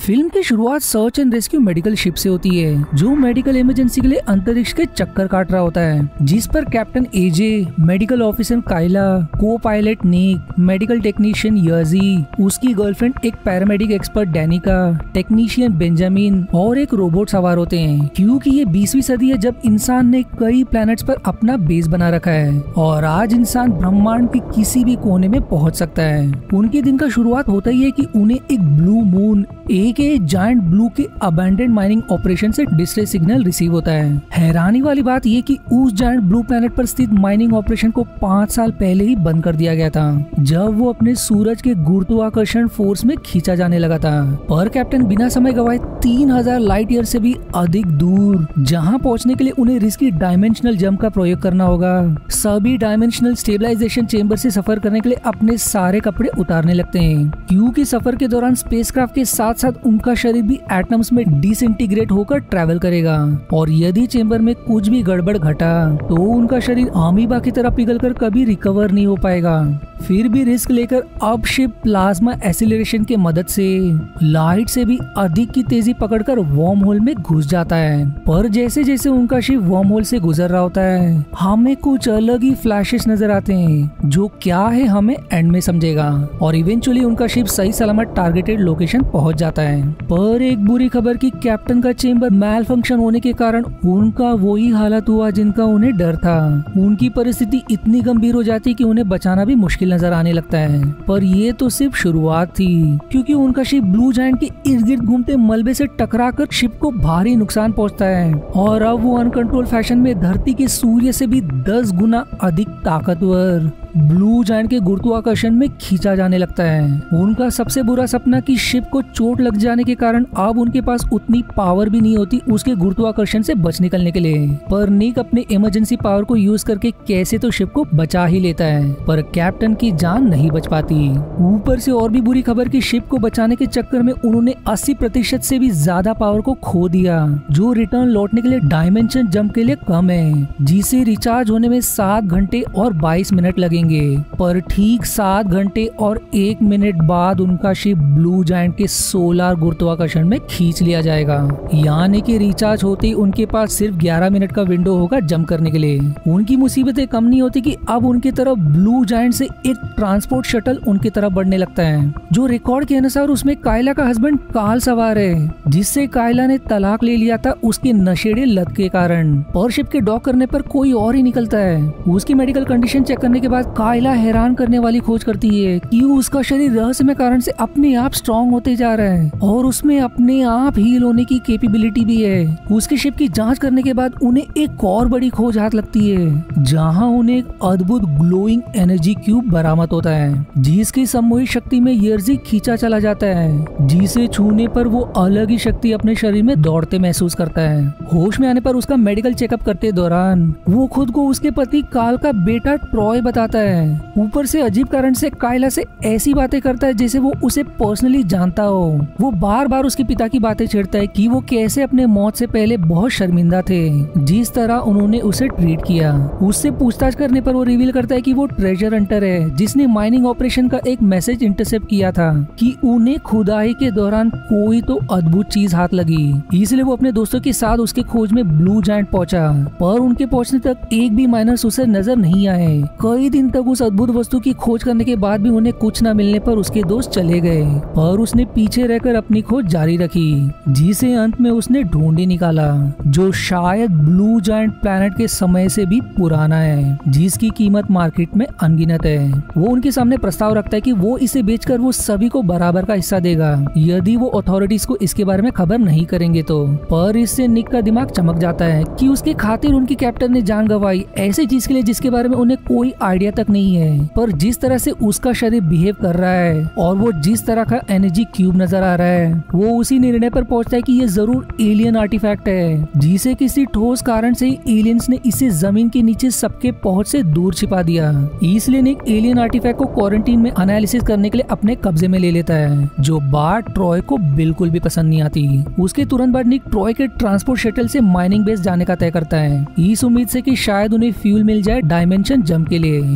Film की शुरुआत search and rescue medical ship से होती है जो मेडिकल इमरजेंसी के लिए अंतरिक्ष के चक्कर काट रहा होता है, जिस पर कैप्टन एजे, medical officer Kyla, copilot Nick, medical technician Yaji, उसकी गर्लफ्रेंड एक paramedic expert Danika, technician Benjamin और एक रोबोट सवार होते हैं। क्योंकि ये 20वीं सदी है जब इंसान ने कई प्लैनेट्स पर अपना बेस बना रखा है और आज इंसान ब्रह्मांड के किसी भी कोने में पहुंच सकता है। उनके दिन का शुरुआत होता ही है कि उन्हें एक ब्लू मून एक जायंट ब्लू के अबैंडन माइनिंग ऑपरेशन से डिस्ट्रेस सिग्नल रिसीव होता है। हैरानी वाली बात ये कि उस जायंट ब्लू प्लैनेट पर स्थित माइनिंग ऑपरेशन को 5 साल पहले ही बंद कर दिया गया था, जब वो अपने सूरज के गुरुत्वाकर्षण फोर्स में खींचा जाने लगा था। पर कैप्टन बिना समय गवाए 3000 लाइट ईयर से भी अधिक दूर, जहां पहुंचने के लिए उन्हें रिस्की डायमेंशनल जंप का प्रयोग करना होगा, सभी डायमेंशनल स्टेबलाइजेशन चेंबर से सफर करने के लिए अपने सारे कपड़े उतारने लगते हैं। क्योंकि सफर के दौरान स्पेसक्राफ्ट के साथ साथ उनका शरीर भी एटम्स में डिसइंटीग्रेट होकर ट्रैवल करेगा और यदि चेंबर में कुछ भी गड़बड़ घटा तो उनका शरीर अमीबा की तरह पिघलकर कभी रिकवर नहीं हो पाएगा। फिर भी रिस्क लेकर अब शिप प्लाज्मा एसिलरेशन के मदद से लाइट से भी अधिक की तेजी पकड़कर वर्म होल में घुस जाता है। पर जैसे जैसे उनका शिप वर्म होल से गुजर रहा होता है, हमें कुछ अलग ही फ्लैशेस नजर आते हैं जो क्या है हमें एंड में समझेगा और इवेंचुअली उनका शिप सही सलामत टारगेटेड लोकेशन पहुंच जाता है। पर एक बुरी खबर कि कैप्टन का चेंबर मैल फंक्शन होने के कारण उनका वही हालत हुआ जिनका उन्हें डर था। उनकी परिस्थिति इतनी गंभीर हो जाती कि उन्हें बचाना भी मुश्किल नजर आने लगता है। पर ये तो सिर्फ शुरुआत थी, क्योंकि उनका शिप ब्लू जायंट के इर्द गिर्द घूमते मलबे से टकराकर शिप को भारी नुकसान पहुंचता है और अब वो अनकंट्रोल फैशन में धरती के सूर्य से भी 10 गुना अधिक ताकतवर ब्लू जायंट के गुरुत्वाकर्षण में खींचा जाने लगता है। उनका सबसे बुरा सपना कि शिप को चोट लग जाने के कारण अब उनके पास उतनी पावर भी नहीं होती उसके गुरुत्वाकर्षण से बच निकलने के लिए। पर निक अपने इमरजेंसी पावर को यूज करके कैसे तो शिप को बचा ही लेता है, पर कैप्टन की जान नहीं बच पाती। ऊपर से और भी बुरी खबर कि शिप को बचाने के चक्कर में उन्होंने 80% से भी ज्यादा पावर को खो दिया, जो रिटर्न लौटने के लिए डायमेंशन जंप के लिए कम है, जिसे रिचार्ज होने में 7 घंटे और 22 मिनट लगेंगे। पर ठीक 7 घंटे और 1 मिनट बाद उनका शिप ब्लू जायंट के सोलर गुरुत्वाकर्षण में खींच लिया जाएगा। यानी कि रिचार्ज होते ही उनके पास सिर्फ 11 मिनट का विंडो होगा जंप करने के लिए। उनकी मुसीबतें कम नहीं होती कि अब उनकी तरफ ब्लू जायंट से एक ट्रांसपोर्ट शटल उनकी तरफ बढ़ने लगता है, जो रिकॉर्ड के अनुसार उसमें काइला का हस्बैंड काल सवार है, जिससे काइला ने तलाक ले लिया था उसके नशेड़े लत के कारण। पर शिप के डॉक करने पर कोई और ही निकलता है। उसकी मेडिकल कंडीशन चेक करने के बाद काइला हैरान करने वाली खोज करती है कि उसका शरीर रहस्यमय कारण से अपने आप स्ट्रॉन्ग होते जा रहा है और उसमें अपने आप हील होने की कैपेबिलिटी भी है। उसके शिप की जांच करने के बाद उन्हें एक और बड़ी खोज हाथ लगती है, जहां उन्हें एक अद्भुत ग्लोइंग एनर्जी क्यूब बरामद होता है, जिसकी सामूहिक शक्ति में एनर्जी खींचा चला जाता है, जिसे छूने पर वो अलग ही शक्ति अपने शरीर में दौड़ते महसूस करता है। होश में आने पर उसका मेडिकल चेकअप करते दौरान वो खुद को उसके पति काल का बेटा ट्रॉय बताता है। ऊपर से अजीब कारण से काइला से ऐसी बातें करता है जैसे वो उसे पर्सनली जानता हो। वो बार बार उसके पिता की बातें छेड़ता है कि वो कैसे अपने मौत से पहले बहुत शर्मिंदा थे, जिस तरह उन्होंने उसे ट्रीट किया। उससे पूछताछ करने पर वो रिवील करता है कि वो ट्रेजर हंटर है, जिसने माइनिंग ऑपरेशन का एक मैसेज इंटरसेप्ट किया था कि उन्हें खुदाई के दौरान कोई तो अद्भुत चीज हाथ लगी। इसलिए वो अपने दोस्तों के साथ उसके खोज में ब्लू जायंट पहुंचा, पर उनके पहुंचने तक एक भी माइनर्स उसे नजर नहीं आए। कई दिन तक उस अद्भुत वस्तु की खोज करने के बाद भी उन्हें कुछ न मिलने पर उसके दोस्त चले गए और उसने पीछे रहकर अपनी खोज जारी रखी, जिसे अंत में उसने ढूंढ ही निकाला, जो शायद ब्लू जायंट प्लैनेट के समय से भी पुराना है, जिसकी कीमत मार्केट में अनगिनत है। वो उनके सामने प्रस्ताव रखता है कि वो इसे बेचकर वो सभी को बराबर का हिस्सा देगा यदि वो अथॉरिटीज को इसके बारे में खबर नहीं करेंगे तो। पर इससे निक का दिमाग चमक जाता है कि उसके खातिर उनकी कैप्टन ने जान गंवाई ऐसी चीज के लिए जिसके बारे में उन्हें कोई आइडिया तक नहीं है। पर जिस तरह से उसका शरीर बिहेव कर रहा है और वो जिस तरह का एनर्जी क्यूब नजर आ रहा है, वो उसी निर्णय पर पहुंचता है कि ये जरूर एलियन आर्टिफैक्ट है, जिसे किसी ठोस कारण से एलियंस ने इसे जमीन के नीचे सबके पहुंच से दूर छिपा दिया। इसलिए निक एलियन आर्टिफैक्ट को क्वारंटीन में एनालिसिस करने के लिए अपने कब्जे में ले लेता है, जो बात ट्रॉय को बिल्कुल भी पसंद नहीं आती। उसके तुरंत बाद निक ट्रॉय के ट्रांसपोर्ट शटल से माइनिंग बेस जाने का तय करता है, इस उम्मीद से कि शायद उन्हें फ्यूल मिल जाए डायमेंशन जंप के लिए।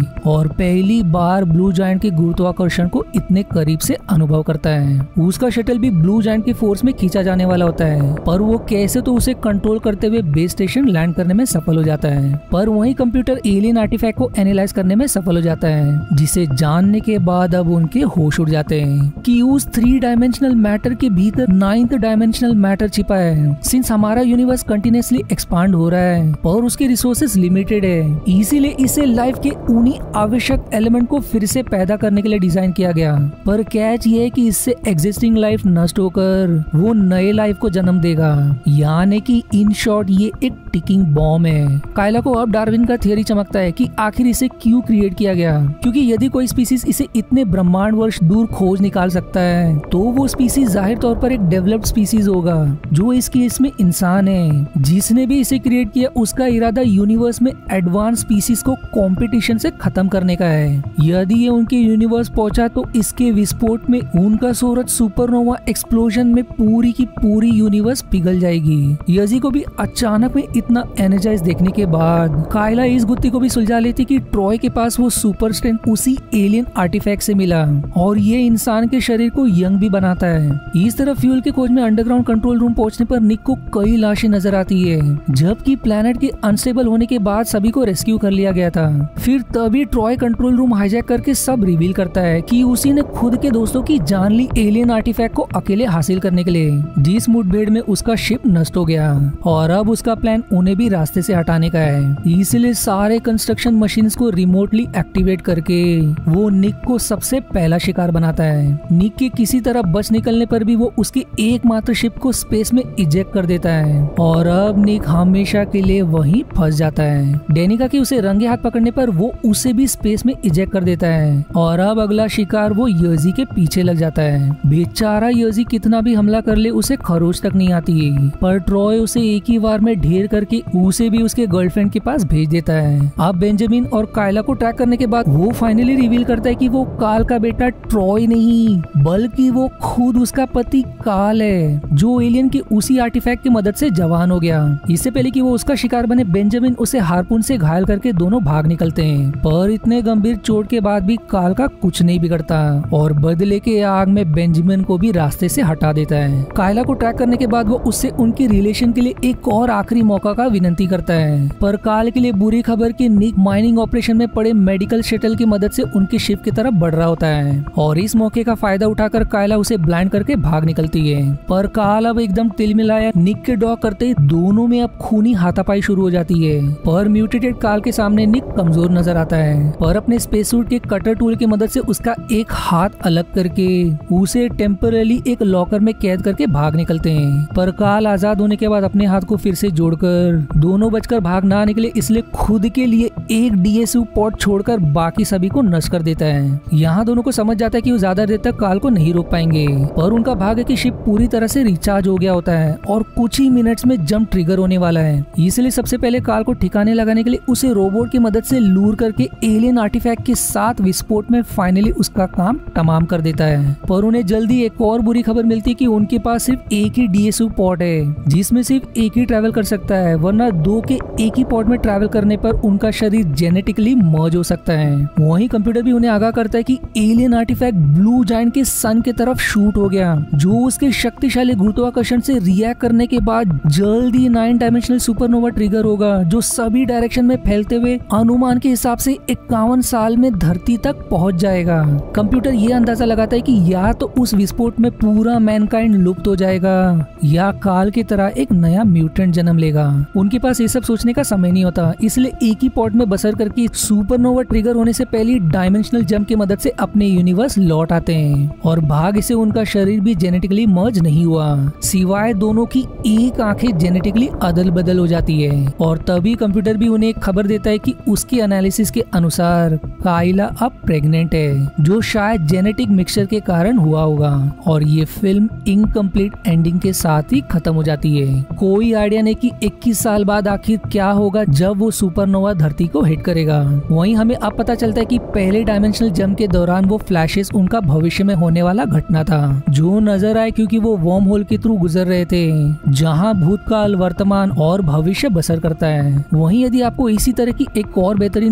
और पहली बार ब्लू जायंट के गुरुत्वाकर्षण को इतने करीब से अनुभव करता है। उसका शटल भी ब्लू जायंट की फोर्स में खींचा जाने वाला होता है, पर वो कैसे तो उसे कंट्रोल करते हुए बेस स्टेशन लैंड करने में सफल हो जाता है। पर वही कंप्यूटर एलियन आर्टिफैक्ट को एनालाइज करने में सफल हो जाता है, जिसे जानने के बाद अब उनके होश उड़ जाते हैं कि उस 3 डायमेंशनल मैटर के भीतर 9th डायमेंशनल मैटर छिपा है। सिंस हमारा यूनिवर्स कंटिन्यूअसली एक्सपांड हो रहा है और उसके रिसोर्सेज लिमिटेड है, इसीलिए इसे लाइफ के उन्हीं आवश्यक एलिमेंट को फिर से पैदा करने के लिए डिजाइन किया गया। पर कैच ये है कि इससे एग्जिस्टिंग लाइफ नष्ट होकर वो नए लाइफ को जन्म देगा, यानी कि इन शॉर्ट ये एक टिकिंग बॉम्ब है। कायला को अब डार्विन का थियरी चमकता है कि आखिर इसे क्यों क्रिएट किया गया, क्योंकि यदि कोई स्पीसीज इसे इतने ब्रह्मांड वर्ष दूर खोज निकाल सकता है तो वो स्पीसीज जाहिर तौर पर एक डेवलप्ड स्पीसीज होगा, जो इस केस में इंसान है। जिसने भी इसे क्रिएट किया उसका इरादा यूनिवर्स में एडवांस स्पीसीज को कंपटीशन से खत्म करने का है। यदि ये उनके यूनिवर्स पहुंचा तो इसके विस्फोट में उनका सूरज सुपरनोवा एक्सप्लोजन में पूरी की पूरी यूनिवर्स पिघल जाएगी। यजी को भी अचानक में इतना एनर्जाइज देखने के बाद कायला इस गुत्थी को भी सुलझा लेती कि ट्रॉय के पास वो सुपर स्ट्रेंथ उसी एलियन आर्टिफैक्ट से मिला और ये इंसान के शरीर को यंग भी बनाता है। इस तरह फ्यूल के खोज में अंडरग्राउंड कंट्रोल रूम पहुंचने पर निक को कई लाशें नजर आती है, जबकि प्लेनेट के अनस्टेबल होने के बाद सभी को रेस्क्यू कर लिया गया था। फिर तभी ट्रॉय कंट्रोल रूम हाईजैक करके सब रिवील करता है कि उसी ने खुद के दोस्तों की जान ली एलियन आर्टिफैक्ट को अकेले हासिल करने के लिए, जिस मुठभेड़ में उसका शिप नष्ट हो गया और अब उसका प्लान उन्हें भी रास्ते से हटाने का है। इसलिए सारे कंस्ट्रक्शन मशीन्स को रिमोटली एक्टिवेट करके वो निक को सबसे पहला शिकार बनाता है। निक के किसी तरह बच निकलने पर भी वो उसकी एकमात्र शिप को स्पेस में इजेक्ट कर देता है और अब निक हमेशा के लिए वहीं फंस जाता है। डेनिका के उसे रंगे हाथ पकड़ने पर वो उसे भी स्पेस में इजेक्ट कर देता है और अब अगला शिकार वो यजी के पीछे लग जाता है। बेचारा यजी कितना भी हमला कर ले उसे खरोच तक नहीं आती, पर ट्रॉय उसे एक ही बार में ढेर करके उसे भी उसके गर्लफ्रेंड के पास भेज देता है। अब बेंजामिन और कायला को ट्रैक करने के बाद वो फाइनली रिवील करता है कि वो काल का बेटा ट्रॉय नहीं बल्कि वो खुद उसका पति काल है, जो एलियन के उसी आर्टिफैक्ट की मदद से जवान हो गया। इससे पहले कि वो उसका शिकार बने बेंजामिन उसे हार्पून से घायल करके दोनों भाग निकलते हैं, पर इतने गंभीर चोट के बाद भी काल का कुछ नहीं बिगड़ता और बदले के आग में बेंजामिन को भी रास्ते से हटा देता है। कायला को ट्रैक करने के बाद वो उससे उनके रिलेशन के लिए एक और आखिरी मौका का विनती करता है, पर काल के लिए बुरी खबर कि निक माइनिंग ऑपरेशन में पड़े मेडिकल शटल की मदद से उनकी शिप की तरफ बढ़ रहा होता है और इस मौके का फायदा उठाकर कायला उसे ब्लाइंड करके भाग निकलती है। पर काल अब एकदम तिलमिलाया निक के डॉक करते दोनों में अब खूनी हाथापाई शुरू हो जाती है, पर म्यूटेटेड काल के सामने निक कमजोर नजर आता है, पर अपने स्पेस सूट के कटर टूल की मदद से उसका एक हाथ अलग करके उसे टेम्पररी एक लॉकर में कैद करके भाग निकलते हैं। पर काल आजाद होने के बाद अपने हाथ को फिर से जोड़कर दोनों बचकर भाग ना निकले इसलिए खुद के लिए एक डीएसयू पॉड छोड़कर बाकी सभी को नष्ट कर देता है। यहाँ दोनों को समझ जाता है कि वो ज्यादा देर तक काल को नहीं रोक पाएंगे, पर उनका भाग्य की शिप पूरी तरह से रिचार्ज हो गया होता है और कुछ ही मिनट्स में जंप ट्रिगर होने वाला है। इसलिए सबसे पहले काल को ठिकाने लगाने के लिए उसे रोबोट की मदद से लूर करके एलियन आर्टिफैक्ट के साथ विस्फोट में फाइनली उसका काम तमाम कर देता है। पर उन्हें जल्दी एक और बुरी खबर मिलती है कि उनके पास सिर्फ एक ही डीएसयू पॉड है जिसमें सिर्फ एक ही ट्रैवल कर सकता है, वरना दो के एक ही पॉड में ट्रैवल करने पर उनका शरीर जेनेटिकली मर्ज हो सकता है। वहीं कंप्यूटर भी उन्हें आगाह करता है कि एलियन आर्टिफैक्ट ब्लू जायंट के सन की तरफ शूट हो गया, जो उसके शक्तिशाली गुरुत्वाकर्षण से रिएक्ट करने के बाद जल्दी 9 डायमेंशनल सुपरनोवा ट्रिगर होगा, जो सभी डायरेक्शन में फैलते हुए अनुमान के हिसाब से 51 साल में धरती तक पहुंच जाएगा। कंप्यूटर ये अंदाजा लगाता है कि या तो उस विस्फोट में पूरा मैनकाइंड लुप्त हो जाएगा या काल की तरह एक नया म्यूटेंट जन्म लेगा। उनके पास ये सब सोचने का समय नहीं होता, इसलिए एक ही पॉड में बसर करके सुपरनोवा ट्रिगर होने से पहले डायमेंशनल जंप की मदद से अपने यूनिवर्स लौट आते हैं और भाग्य से उनका शरीर भी जेनेटिकली मर्ज नहीं हुआ, सिवाय दोनों की एक आंखें जेनेटिकली अदल बदल हो जाती है। और तभी कंप्यूटर भी उन्हें एक खबर देता है कि उसके एनालिसिस के अनुसार काइला अब प्रेग्नेंट है, जो शायद जेनेटिक मिक्सचर के कारण हुआ होगा। और ये फिल्म इनकम्प्लीट एंडिंग के साथ ही खत्म हो जाती है। कोई आइडिया नहीं कि 21 साल बाद आखिर क्या होगा जब वो सुपरनोवा धरती को हिट करेगा। वहीं हमें अब पता चलता है कि पहले डायमेंशनल जंप के दौरान वो फ्लैशेस उनका भविष्य में होने वाला घटना था, जो नजर आए क्योंकि वो वर्म होल के थ्रू गुजर रहे थे, जहां भूतकाल, वर्तमान और भविष्य बसर करता है। वहीं यदि आपको इसी तरह की एक और बेहतरीन मूवी देखनी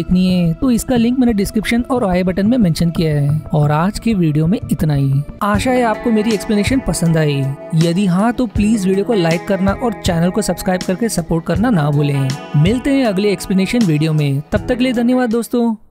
देखनी है तो इसका लिंक मैंने डिस्क्रिप्शन और आई बटन में मेंशन किया है। और आज के वीडियो में इतना ही। आशा है आपको मेरी एक्सप्लेनेशन पसंद आई। यदि हाँ तो प्लीज वीडियो को लाइक करना और चैनल को सब्सक्राइब करके सपोर्ट करना ना भूलें। मिलते हैं अगले एक्सप्लेनेशन वीडियो में, तब तक के लिए धन्यवाद दोस्तों।